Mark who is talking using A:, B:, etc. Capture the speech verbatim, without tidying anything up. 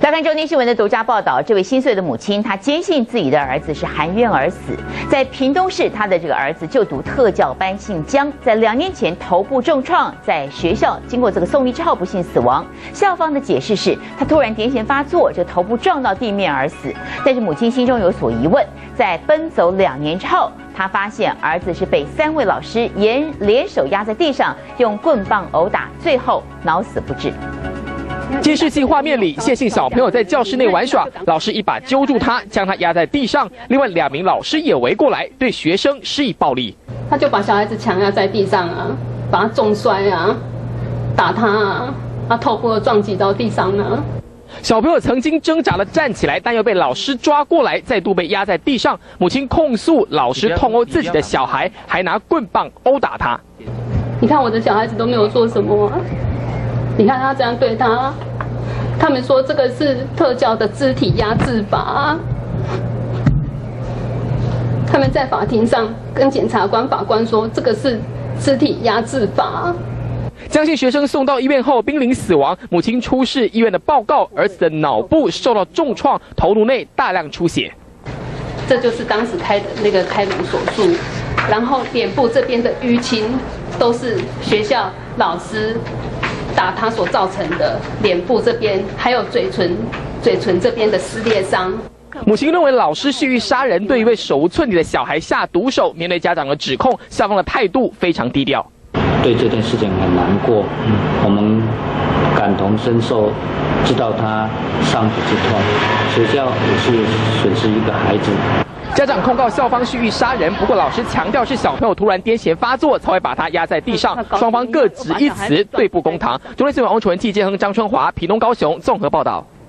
A: 来看中天新闻的独家报道，这位心碎的母亲，她坚信自己的儿子是含冤而死。在屏东市，她的这个儿子就读特教班，姓江，在两年前头部重创，在学校经过这个送医之后不幸死亡。校方的解释是，他突然癫痫发作，这头部撞到地面而死。但是母亲心中有所疑问，在奔走两年之后，她发现儿子是被三位老师联联手压在地上，用棍棒殴打，最后脑死不治。
B: 监视器画面里，谢姓小朋友在教室内玩耍，老师一把揪住他，将他压在地上。另外两名老师也围过来，对学生施以暴力。
C: 他就把小孩子强压在地上啊，把他重摔啊，打他啊，他头部撞击到地上啊。
B: 小朋友曾经挣扎地站起来，但又被老师抓过来，再度被压在地上。母亲控诉老师痛殴自己的小孩，还拿棍棒殴打他。
C: 你看我的小孩子都没有做什么、啊。 你看他这样对他，他们说这个是特教的肢体压制法。他们在法庭上跟检察官、法官说这个是肢体压制法。
B: 江姓学生送到医院后濒临死亡，母亲出示医院的报告，儿子的脑部受到重创，头颅内大量出血。
C: 这就是当时开的那个开颅手术，然后脸部这边的淤青都是学校老师 打他所造成的脸部这边，还有嘴唇、嘴唇这边的撕裂伤。
B: 母亲认为老师蓄意杀人，对一位手无寸铁的小孩下毒手。面对家长的指控，校方的态度非常低调。
D: 对这件事情很难过，嗯，我们感同身受，知道他伤子之痛，学校也是损失一个孩子。
B: 家长控告校方蓄意杀人，不过老师强调是小朋友突然癫痫发作，才会把他压在地上。双方各执一词，对簿公堂。中天新闻王楚文、季建亨、张春华，屏东、高雄综合报道。